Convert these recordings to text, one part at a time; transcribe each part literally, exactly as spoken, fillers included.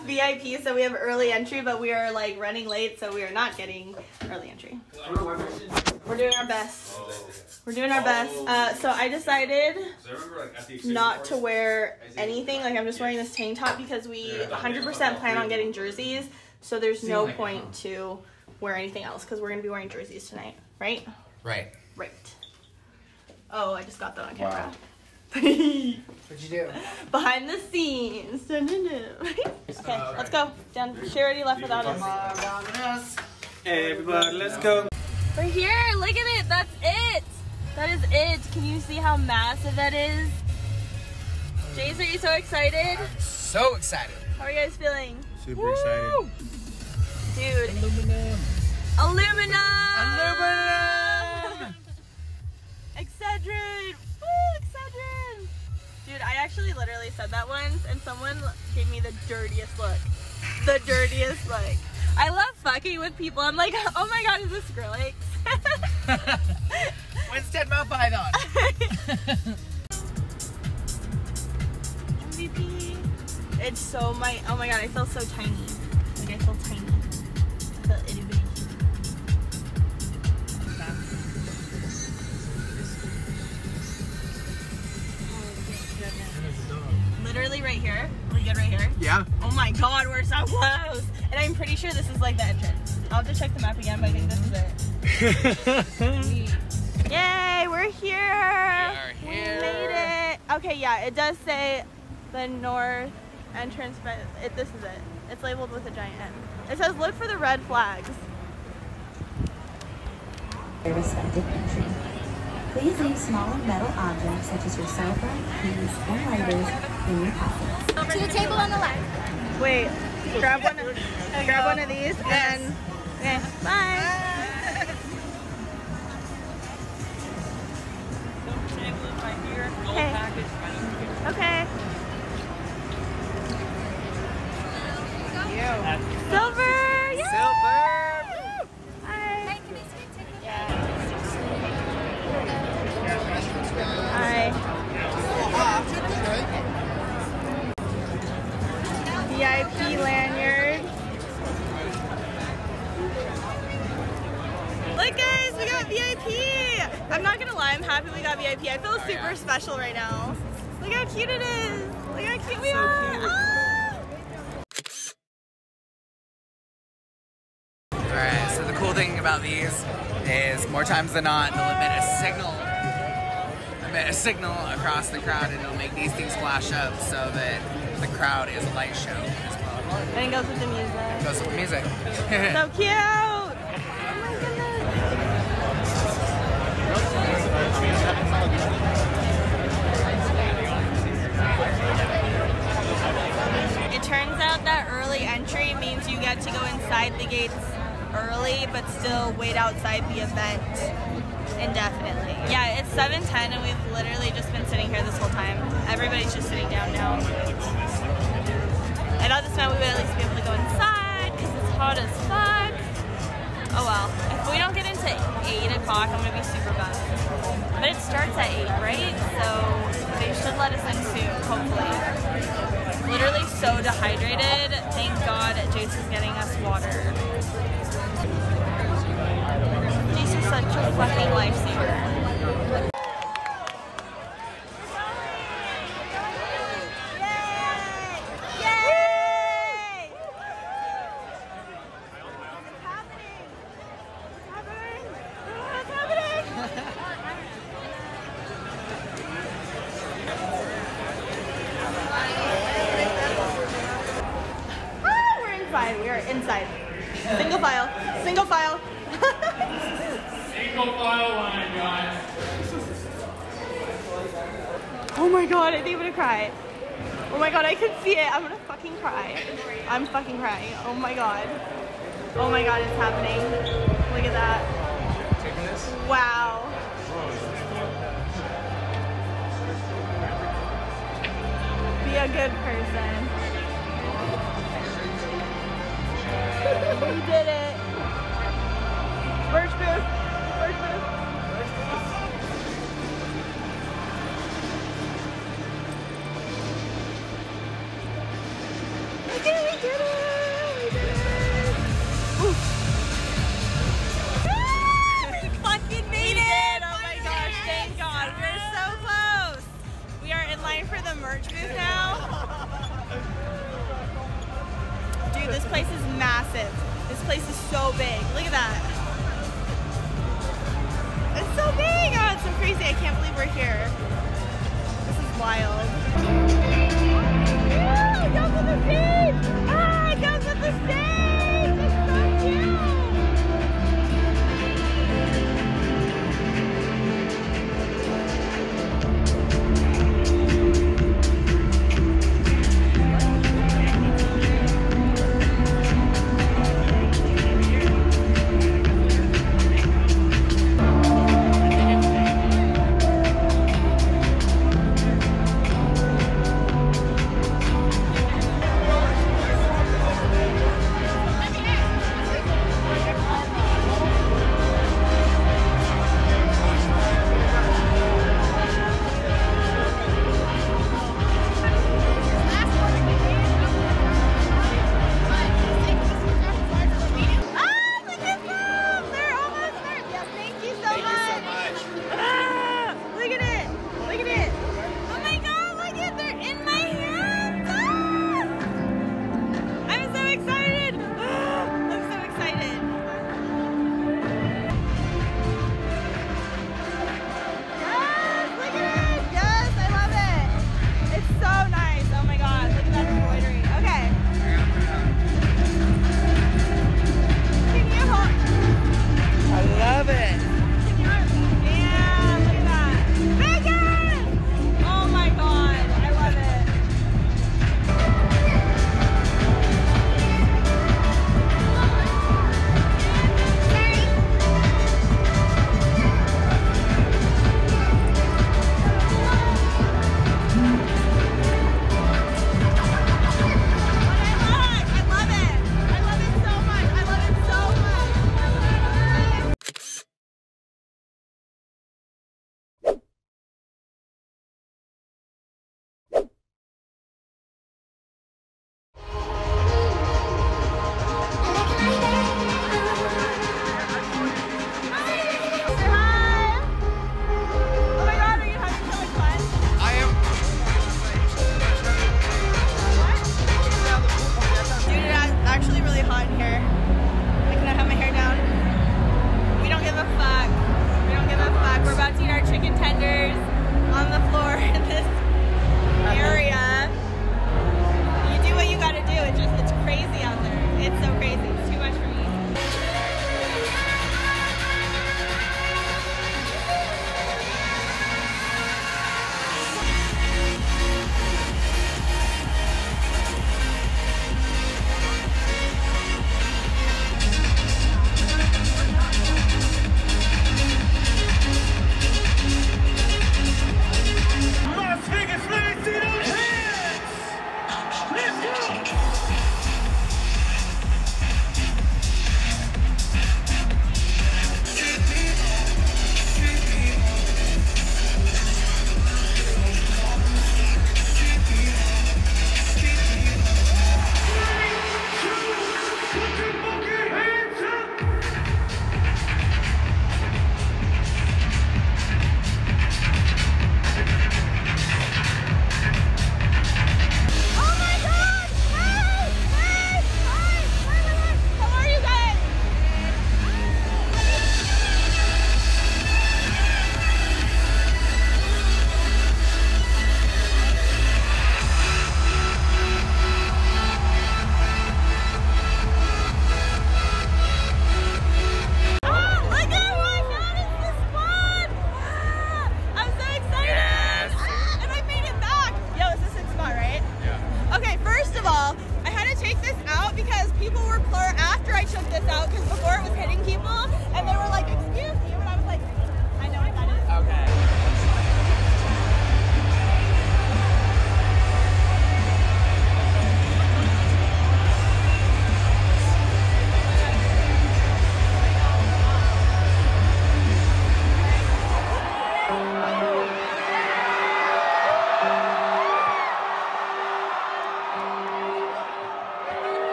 V I P, so we have early entry, but we are like running late, so we are not getting early entry. We're doing our best. We're doing our best. Uh, so I decided not to wear anything. Like I'm just wearing this tank top because we one hundred percent plan on getting jerseys. So there's no point to wear anything else because we're gonna be wearing jerseys tonight, right? Right. Right. Oh, I just got that on camera. Wow. What'd you do? Behind the scenes. Okay, let's go. Down. She already left without us. Hey, everybody, let's go. We're here. Look at it. That's it. That is it. Can you see how massive that is? Jace, are you so excited? I'm so excited. How are you guys feeling? Super Woo! excited. Dude. Aluminum. Aluminum. Aluminum. Excedrin. Woo, Excedrin. Dude, I actually literally said that once and someone gave me the dirtiest look. The dirtiest look. I love fucking with people. I'm like, oh my god, is this Skrillex? Winston Mount Python. M V P. It's so my, oh my god, I feel so tiny. Like I feel tiny. I feel itty bitty. Literally right here. We good right here? Yeah. Oh my god, we're so close. And I'm pretty sure this is like the entrance. I'll have to check the map again, but I think this is it. Yay, we're here. We are here. We made it. Okay, yeah, it does say the north entrance, but it, this is it. It's labeled with a giant N. It says look for the red flags. Respective entry. Please leave small metal objects such as your cell phone, keys, and lighters in your pockets. To the table on the left. Wait, grab one of, grab one of these and okay, bye. Okay. Okay. Silver! Yay! Silver! Hi. Can I see a ticket? Hi. V I P lanyard. Look guys, we got V I P! I'm not gonna lie, I'm happy we got V I P. I feel super special right now. Look how cute it is! Look how cute we are! Ah! Alright, so the cool thing about these is more times than not, they'll emit a signal, emit a signal across the crowd, and it'll make these things flash up so that the crowd is a light show as well. And it goes with the music. It goes with the music. So cute! Oh my goodness! It turns out that early entry means you get to go inside the gates early, but still wait outside the event indefinitely. Yeah, it's seven ten and we've literally just been sitting here this whole time. Everybody's just sitting down now. I thought this meant we would at least be able to go inside because it's hot as fuck. Oh well, if we don't get into eight o'clock, I'm gonna be super bummed. But it starts at eight, right? So they should let us in soon, hopefully. Literally so dehydrated. Thank God Jace is getting us water. Jace is such a fucking lifesaver. We are inside. Single file. Single file. Single file line, guys. Oh my god, I think I'm gonna cry. Oh my god, I can see it. I'm gonna fucking cry. I'm fucking crying. Oh my god. Oh my god, it's happening. Look at that. Wow. Be a good person. We did it. Merch booth. Merch booth. Look at it, we did so big. Look at that. It's so big. Oh, it's so crazy. I can't believe we're here. This is wild. Oh, it goes with the stage. Ah, it goes with the stage. It's so cute.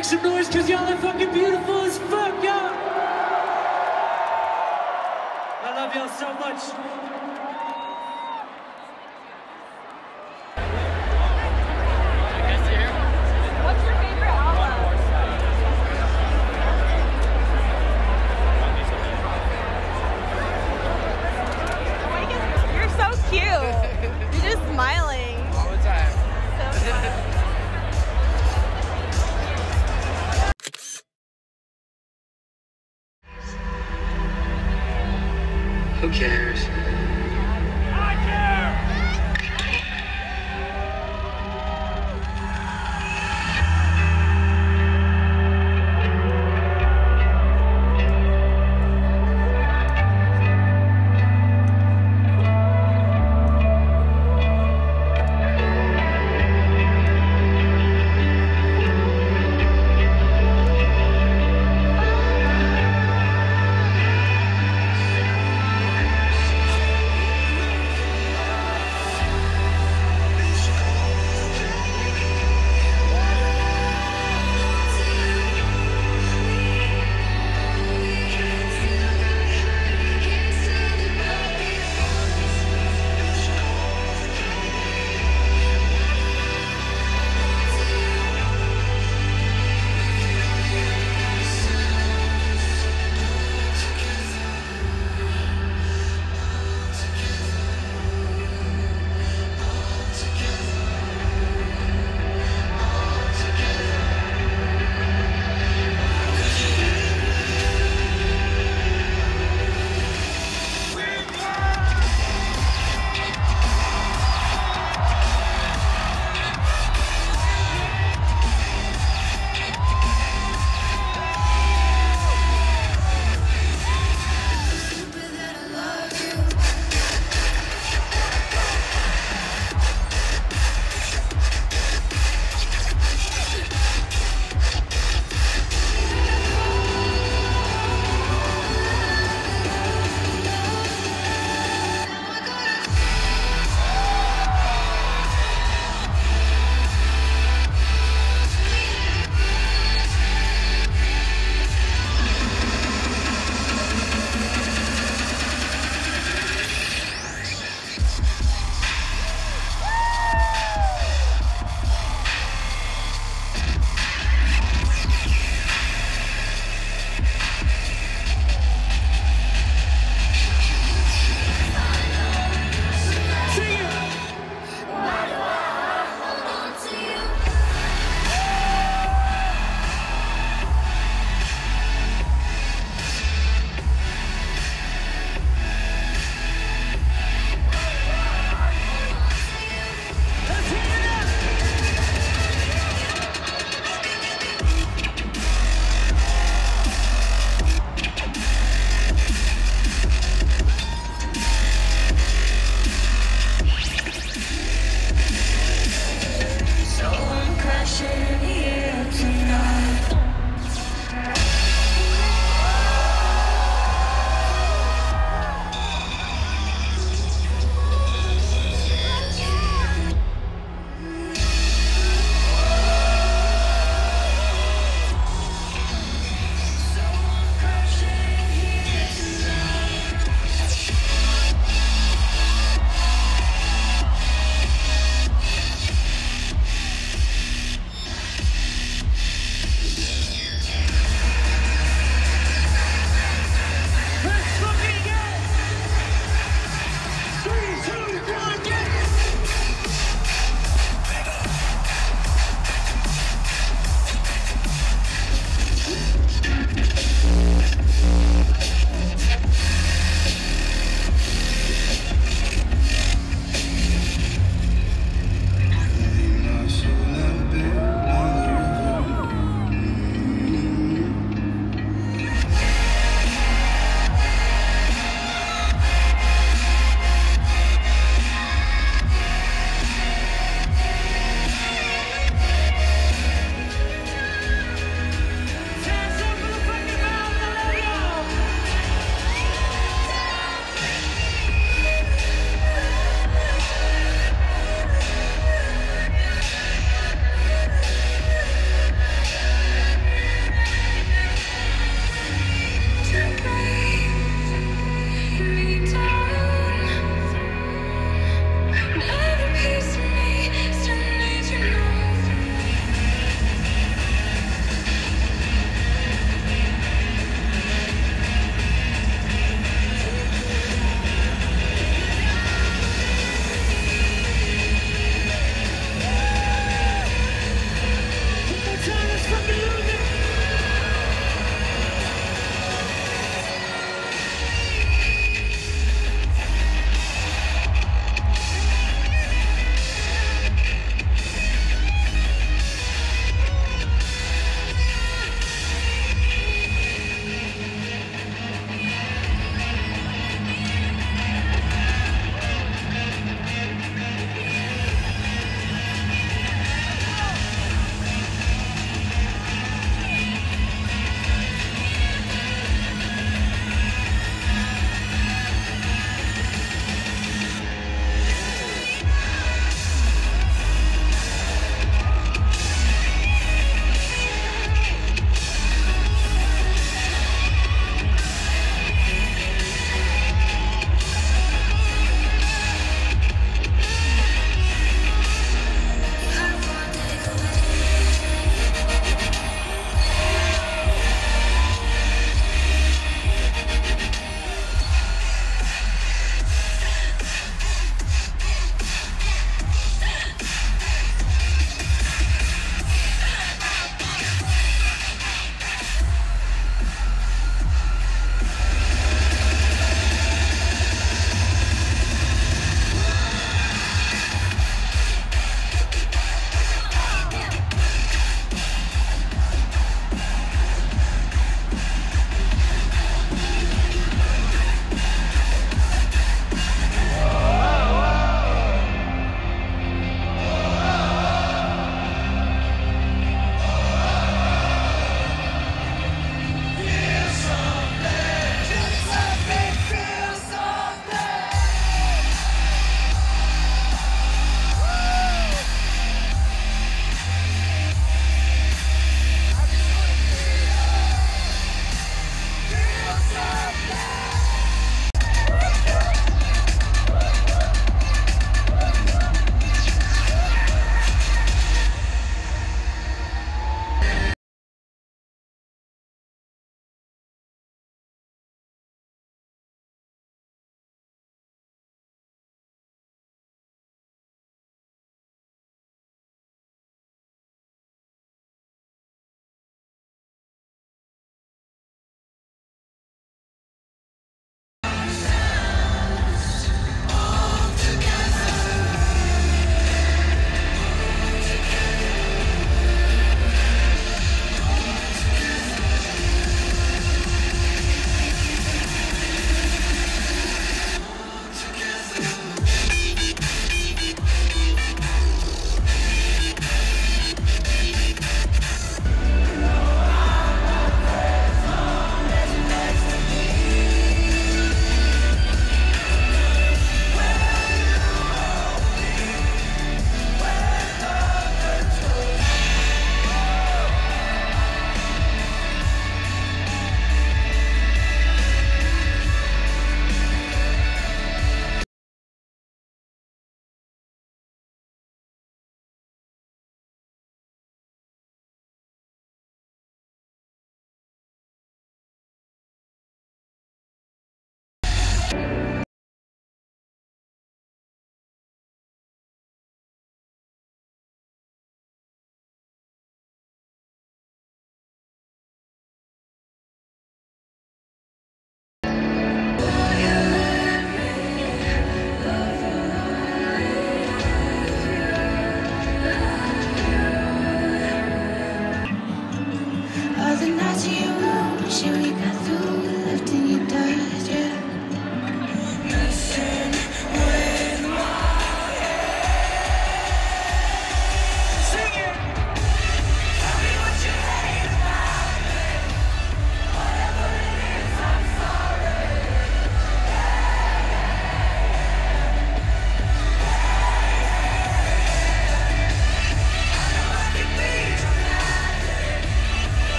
make some noise because y'all are fucking beautiful as fuck, y'all. I love y'all so much. What's your favorite album? You're so cute. You're just smiling. All the time. So fun. Who cares? I care!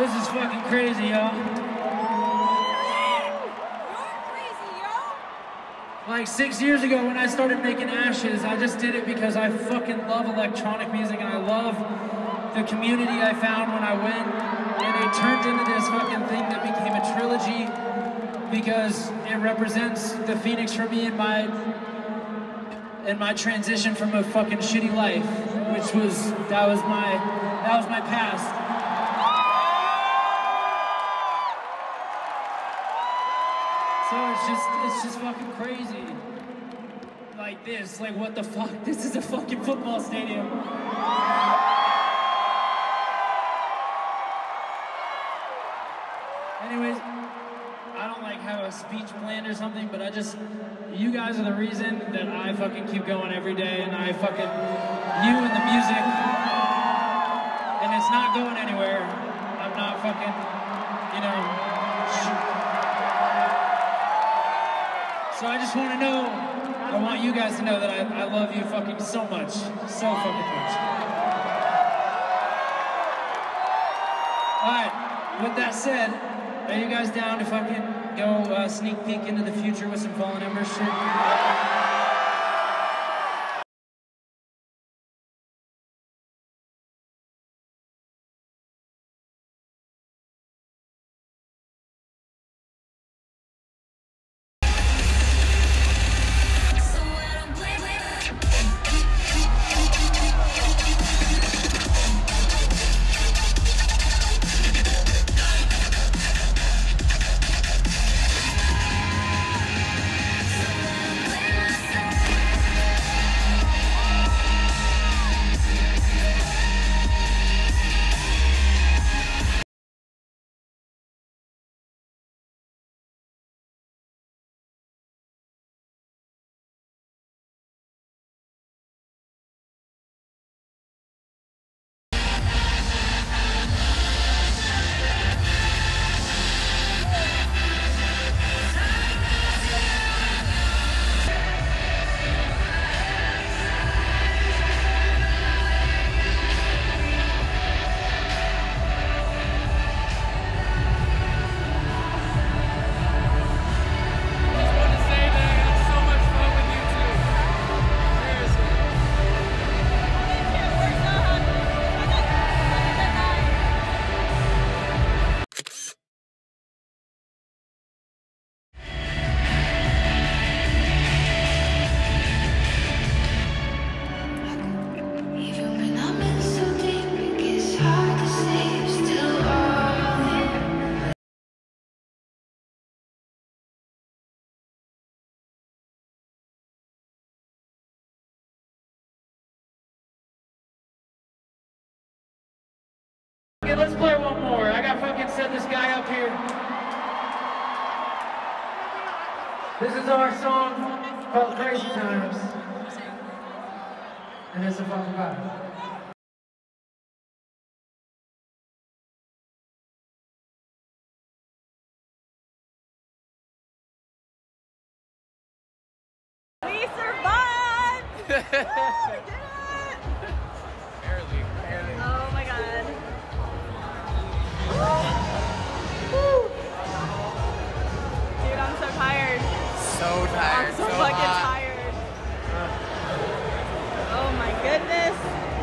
This is fucking crazy, yo. Like six years ago when I started making Ashes, I just did it because I fucking love electronic music and I love the community I found when I went. And it turned into this fucking thing that became a trilogy because it represents the Phoenix for me in my in my transition from a fucking shitty life, which was that was my that was my past. So it's just, it's just fucking crazy. Like this, like what the fuck? This is a fucking football stadium. Anyways, I don't like have a speech planned or something, but I just, you guys are the reason that I fucking keep going every day, and I fucking, you and the music, and it's not going anywhere. I'm not fucking, you know, so I just want to know, I want you guys to know that I, I love you fucking so much. So fucking much. Alright, with that said, are you guys down to fucking go uh, sneak peek into the future with some Fallen Embers shit? Okay, let's play one more. I got fucking set this guy up here. This is our song called Crazy Times. And it's a fucking vibe. We survived! Woo, we did it! Barely, barely. Oh my god. Woo. Dude, I'm so tired. So tired, I'm so, so fucking hot. tired. Oh my goodness.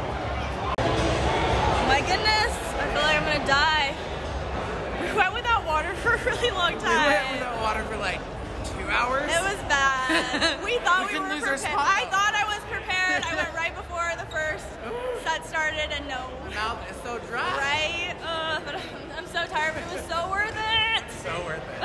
My goodness. I feel like I'm gonna die. We went without water for a really long We time. went without water for like two hours. It was bad. We thought We we, couldn't were lose our prepared. spot. I thought I was prepared. I went right before the first set started and no. My mouth is so dry. Right? Uh, but I'm, I'm so tired, but it was so worth it. So worth it.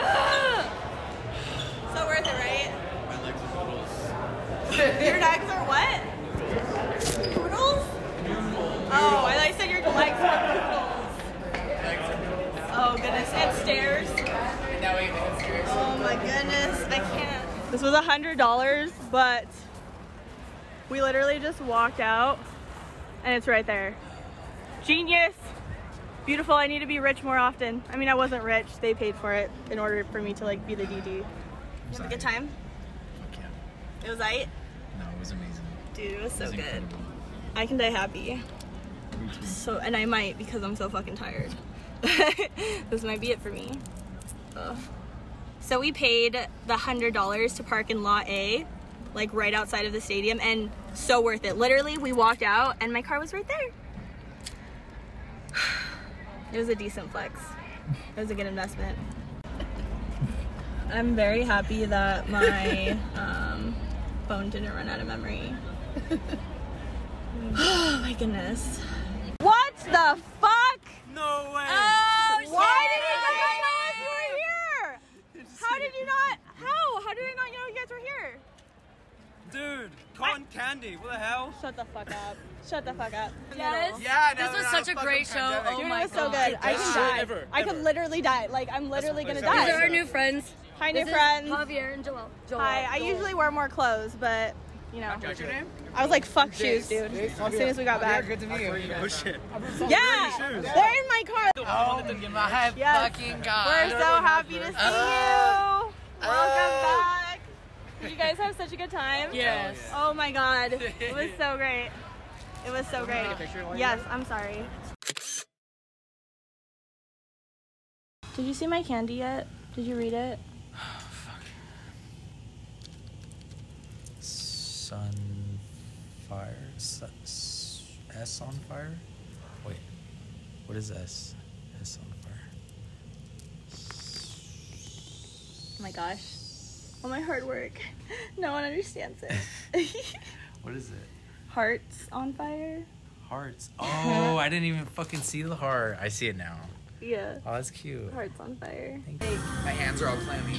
So worth it, right? My legs are noodles. Your legs are what? Noodles? Oh, I thought you said your legs were noodles. Legs are noodles. Oh goodness, and stairs. Now we have stairs. Oh my goodness, I can't. This was a hundred dollars, but we literally just walked out and it's right there. Genius. Beautiful. I need to be rich more often. I mean, I wasn't rich. They paid for it in order for me to like be the D D. You have a good time? Fuck yeah. It was aight? No, it was amazing. Dude, it was so It was good. incredible. I can die happy. Me too. So, and I might because I'm so fucking tired. This might be it for me. Ugh. So we paid the hundred dollars to park in Lot A, like right outside of the stadium, and so worth it. Literally, we walked out and my car was right there. It was a decent flex. It was a good investment. I'm very happy that my um, phone didn't run out of memory. Oh my goodness. What the fuck? No way! Oh, why did you not know us were here? How did you not? How? How did I not know you guys were here? Dude, cotton I, candy, what the hell? Shut the fuck up. Shut the fuck up. Yes. Yeah, this was such a great show. Pandemic. Oh Dude, my it was god. so good. I can die. Ever, I ever. could literally die. Like, I'm literally gonna These die. are our new friends. Hi, This new is friends. Javier and Joel. Joel. Hi. I Joel. usually wear more clothes, but you know. What's your name? I was like, fuck shoes, dude. As soon as we got back. Good to meet you. Oh shit. Yeah, they're in my car. Oh my Yes. fucking god. We're so happy to see you. Welcome back. Did you guys have such a good time? Yes. Oh my god. It was so great. It was so great. Yes, I'm sorry. Did you see my candy yet? Did you read it? Sunfire. S, S on fire? Wait. What is S? S on fire. Oh my gosh. All my hard work. No one understands it. What is it? Hearts on fire? Hearts. Oh, I didn't even fucking see the heart. I see it now. Yeah. Oh, that's cute. Hearts on fire. Thank you. My hands are all clammy.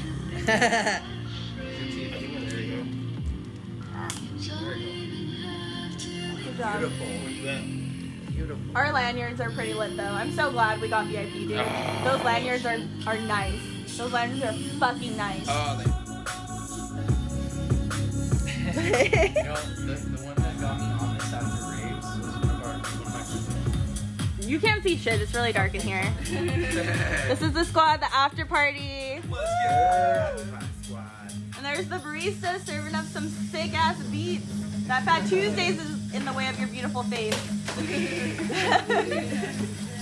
Good job. Beautiful. Our lanyards are pretty lit though. I'm so glad we got V I P, dude. Those lanyards are, are nice. Those lanyards are fucking nice. Oh, they... you know, the, the one that got me on this after raves was one of our, one of my friends. You can't see shit. It's really dark in here. This is the squad, the after party. And there's the barista serving up some sick ass beats. That Fat Tuesdays is in the way of your beautiful face.